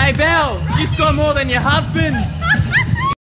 Hey Belle, you score more than your husband.